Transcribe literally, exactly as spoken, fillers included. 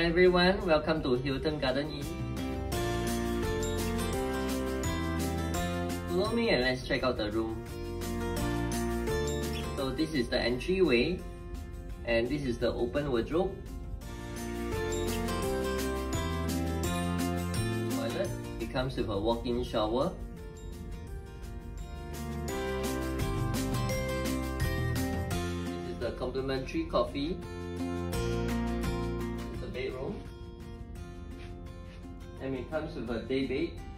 Hi everyone, welcome to Hilton Garden Inn. Follow me and let's check out the room. So this is the entryway and this is the open wardrobe. Toilet, it comes with a walk-in shower. This is the complimentary coffee. Bedroom, and it comes with a day bed.